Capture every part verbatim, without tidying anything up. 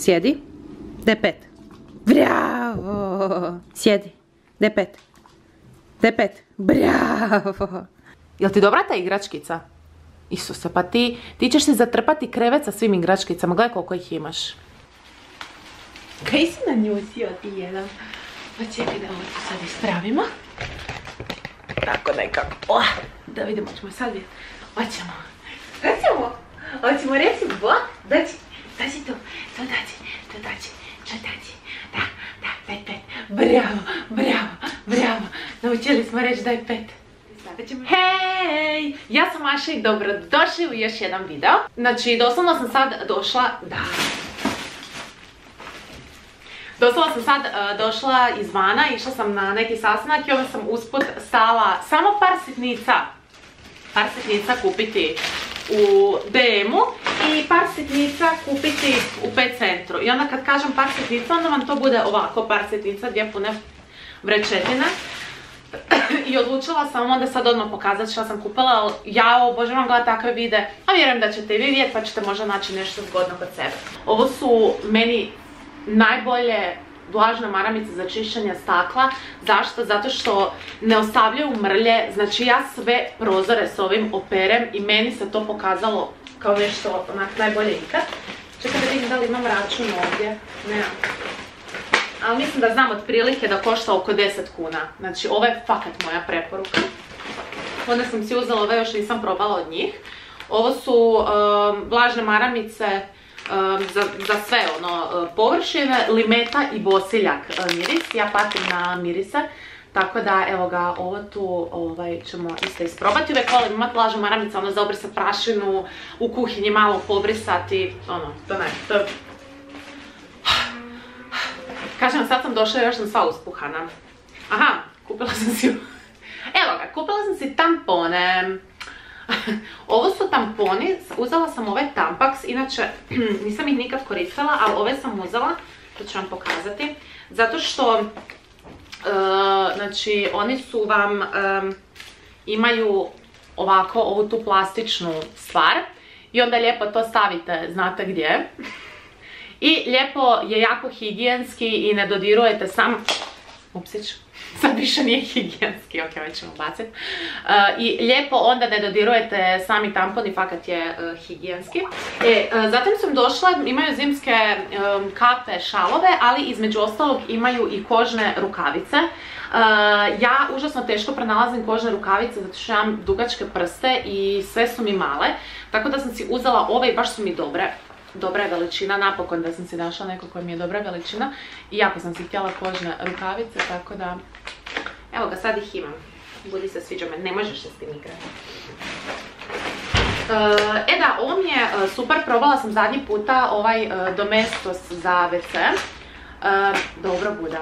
Sjedi. Daj pet. Bravo. Sjedi. Daj pet. Daj pet. Bravo. Jel ti dobra ta igračkica? Isuse, pa ti, ti ćeš se zatrpati krevet sa svim igračkicama. Gledaj koliko ih imaš. Kaj si na nju usio ti jedan? Pa čekaj da ovo tu sad ispravimo. Tako nekako. Oh, da vidimo, ćemo sad vidjeti. Hoćemo. Hoćemo. Hoćemo reći bo. Daći. Daći tu. Tu daći. Tu daći. Tu daći. Da, da, pet, pet. Bravo, bravo, bravo. Naučili smo reći daj pet. Hej! Ja sam Maša i dobrodošli u još jedan video. Znači, doslovno sam sad došla... Da. Doslovno sam sad uh, došla izvana, išla sam na neki sastanak i onda sam usput stala samo par sitnica. Par sitnica kupiti u D M-u i par sitnica kupiti u Pet centru. I onda kad kažem par sitnica, onda vam to bude ovako par sitnica, dvije pune vrečetine. I odlučila sam onda sad odmah pokazati što sam kupila, ali ja obožavam gledati takve videe, a vjerujem da ćete i vi vidjeti pa ćete možda naći nešto zgodno kod sebe. Ovo su meni najbolje vlažne maramice za čišćenje stakla. Zašto? Zato što ne ostavljaju mrlje, znači ja sve prozore s ovim operem i meni se to pokazalo kao nešto onak najbolje ikad. Čekaj da vidim da li imam račun ovdje, nemam. Ali mislim da znam otprilike da košta oko deset kuna. Znači ovo je fakat moja preporuka. Onda sam si uzela ove, još nisam probala od njih. Ovo su um, vlažne maramice um, za, za sve ono, površine, limeta i bosiljak miris. Ja patim na mirise. Tako da evo ga, ovo tu ovaj, ćemo isto isprobati. Uvijek volim imati vlažne maramice, ono za obrisati prašinu, u kuhinji malo pobrisati. Ono, to ne, to je... Kažem, sad sam došla i još sam sva uspuhana. Aha, kupila sam si... Evo ga, kupila sam si tampone. Ovo su tamponi, uzela sam ove Tampax, inače nisam ih nikad koristila, ali ove sam uzela, to ću vam pokazati. Zato što, uh, znači, oni su vam, um, imaju ovako ovu tu plastičnu stvar i onda lijepo to stavite, znate gdje. I lijepo je jako higijenski i ne dodirujete sam... Upsić, sad više nije higijenski, ok, ovaj ćemo baciti. Uh, I lijepo onda ne dodirujete sami tampon i fakat je uh, higijenski. E, uh, zatim sam došla, imaju zimske um, kape, šalove, ali između ostalog imaju i kožne rukavice. Uh, ja užasno teško pronalazim kožne rukavice zato što imam dugačke prste i sve su mi male. Tako da sam si uzela ove i baš su mi dobre. Dobra je veličina, napokon da sam si našla neko koja mi je dobra veličina. I jako sam si htjela kožne rukavice, tako da... Evo ga, sad ih imam. Budi se, sviđa me, ne možeš se s tim igrati. E da, ovo mi je super, probala sam zadnji puta ovaj Domestos za ve ce. Dobro bude.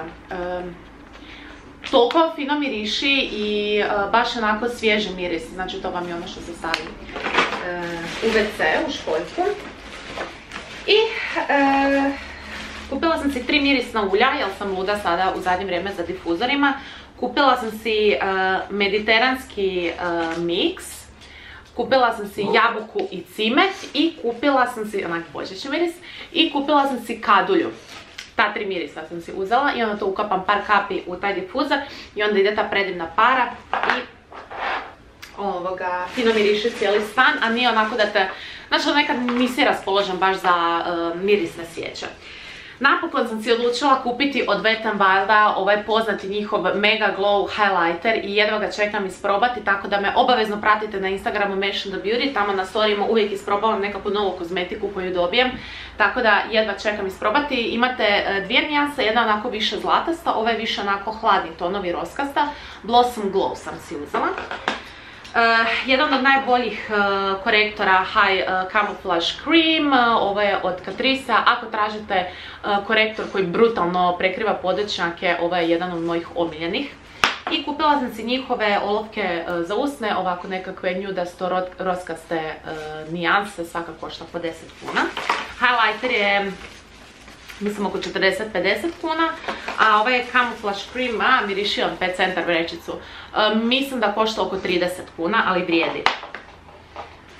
Toliko fino miriši i baš onako svježi miris, znači to vam je ono što se stavi u ve ce, u špoljku. I e, kupila sam si tri mirisna ulja, jer sam luda sada u zadnje vrijeme za difuzorima. Kupila sam si e, mediteranski e, miks, kupila sam si jabuku i cimet i kupila sam si, onak božićni miris, i kupila sam si kadulju. Ta tri mirisa sam si uzela i onda to ukapam par kapi u taj difuzor i onda ide ta predivna para i ovoga, fino miriši cijeli stan, a nije onako da te, znači nekad nisi raspoložen baš za uh, mirisne svijeće. Napokon sam si odlučila kupiti od Wet n Wilda ovaj poznati njihov Mega Glow Highlighter i jedva ga čekam isprobati, tako da me obavezno pratite na Instagramu Mash and the Beauty, tamo na storijima uvijek isprobavam nekakvu novu kozmetiku koju dobijem, tako da jedva čekam isprobati. Imate dvije nijanse, jedna onako više zlatasta, ova je više onako hladni tonovi roskasta, Blossom Glow sam si uzela. Uh, jedan od najboljih uh, korektora High uh, Camouflage Cream, uh, ovo je od Catrice. Ako tražite uh, korektor koji brutalno prekriva podečnjake, ovo je jedan od mojih omiljenih. I kupila sam si njihove olovke uh, za usne, ovako nekakve njudasto roskaste uh, nijanse, svaka košta po deset kuna. Highlighter je, mislim, oko četrdeset do pedeset kuna, a ovaj je Camouflage Cream, a miriši on Pet centar vrećicu, e, mislim da košta oko trideset kuna, ali vrijedi.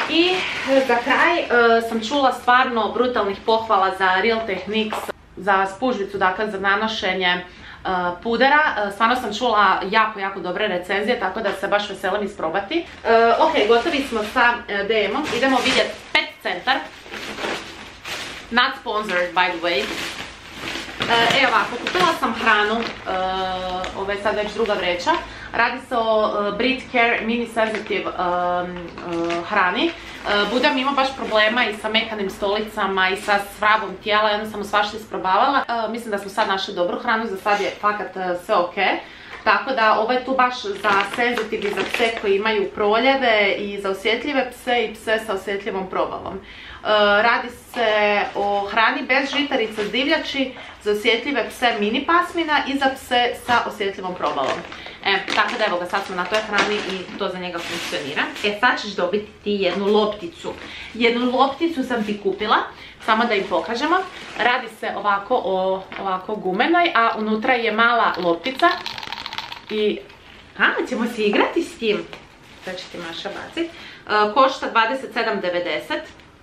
I za kraj sam čula stvarno brutalnih pohvala za Real Techniques, za spužvicu, dakle za nanošenje pudera. Stvarno sam čula jako, jako dobre recenzije, tako da se baš veselim isprobati. Ok, gotovi smo sa D M-om. Idemo vidjeti Pet Centar. Not sponsored, by the way. E ovako, kupila sam hranu, ovo je sad već druga vreća. Radi se o Brit Care Mini Sensitive hrani. Budem ima baš problema i sa mekanim stolicama i sa svrabom tijela, jedno sam svašta isprobavala. Mislim da smo sad našli dobru hranu, za sad je fakat sve ok. Tako da ovo je tu baš za senzitiv i za pse koji imaju proljeve i za osjetljive pse i pse sa osjetljivom probalom. Radi se o hrani bez žitarica s divljači, za osjetljive pse mini pasmina i za pse sa osjetljivom probalom. E, tako da evo ga, sad smo na toj hrani i to za njega funkcionira. E, sad ćeš dobiti ti jednu lopticu. Jednu lopticu sam ti kupila, samo da im pokažemo. Radi se ovako o ovako gumenoj, a unutra je mala loptica. I, a, ćemo se igrati s tim. Sad će ti Maša baciti. Košta dvadeset sedam devedeset.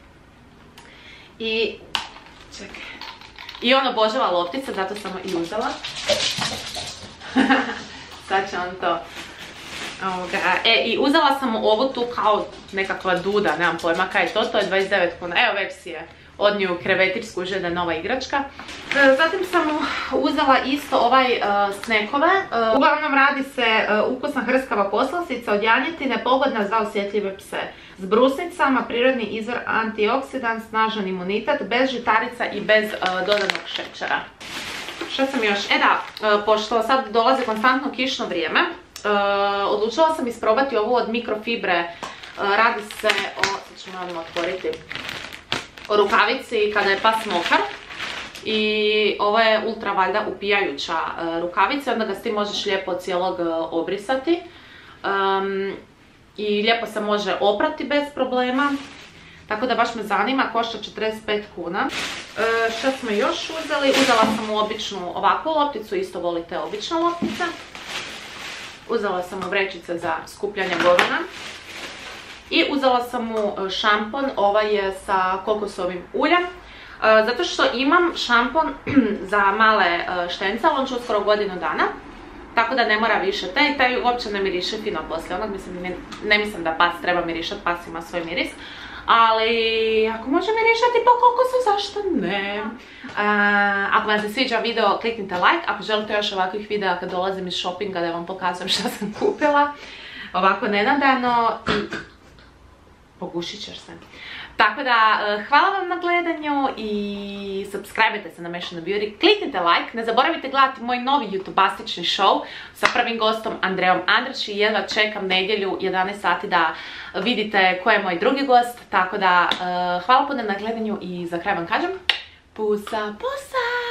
I, čekaj. I on obožava loptice, zato sam i uzela. Sad će on to. E, i uzela sam ovu tu kao nekakva duda, nemam pojma kaj je to, to je dvadeset devet kuna. Evo, već si je od nju krevetir, skužio da je nova igračka. Zatim sam uzela isto ovaj snekove. Uglavnom radi se ukusna hrskava poslastica od janjetine, pogodna za osjetljive pse. S brusnicama, prirodni izvor antioksidant, snažan imunitet, bez žitarica i bez dodanog šećera. Što sam još? E da, pošto sad dolazi konstantno kišno vrijeme, odlučila sam isprobati ovu od mikrofibre. Radi se o, sad ću malo otvoriti, o rukavici kada je pas mokar. I ovo je ultra valjda upijajuća rukavica, onda ga s tim možeš lijepo cijelog obrisati. I lijepo se može oprati bez problema. Tako da baš me zanima, košta četrdeset pet kuna. E, što smo još uzeli? Uzela sam u običnu ovakvu lopticu, isto volite obična loptica. Uzela sam u vrećice za skupljanje govana. I uzela sam mu šampon, ovaj je sa kokosovim uljem. E, zato što imam šampon za male štence, ali on će uskoro godinu dana. Tako da ne mora više taj, taj uopće ne miriše fino poslije onog, mislim, ne, ne mislim da pas treba mirišati, pas ima svoj miris. Ali ako može mirišati po kokosu, zašto ne? A, ako vam se sviđa video, kliknite like. Ako želite još ovakvih videa kad dolazim iz shoppinga da vam pokazujem što sam kupila, ovako nenadano, i pogušit ćeš se. Tako da, hvala vam na gledanju i subscribe-te se na Mešano Beauty, kliknite like, ne zaboravite gledati moj novi youtubastični show sa prvim gostom Andrejom Andrić i jedva čekam nedjelju jedanaest sati da vidite ko je moj drugi gost, tako da hvala puno na gledanju i za kraj vam kažem pusa, pusa!